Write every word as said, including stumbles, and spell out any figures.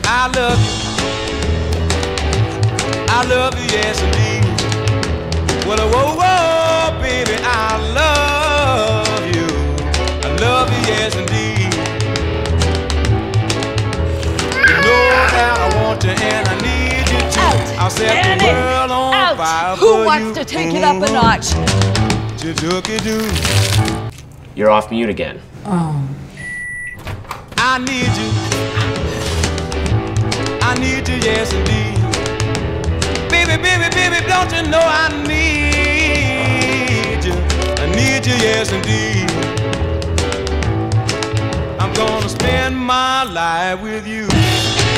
I love you. I love you, yes indeed. Well, whoa, whoa, baby, I love you. I love you, yes indeed. You know that I want you and I need you too. Out. I'll set Annie. the world on Out. fire Who for wants you. to take it up a notch? Do-do-ki-do. You're off mute again. Oh. I need you. I need you, yes indeed. Baby, baby, baby, don't you know I need you? I need you, yes indeed. I'm gonna spend my life with you.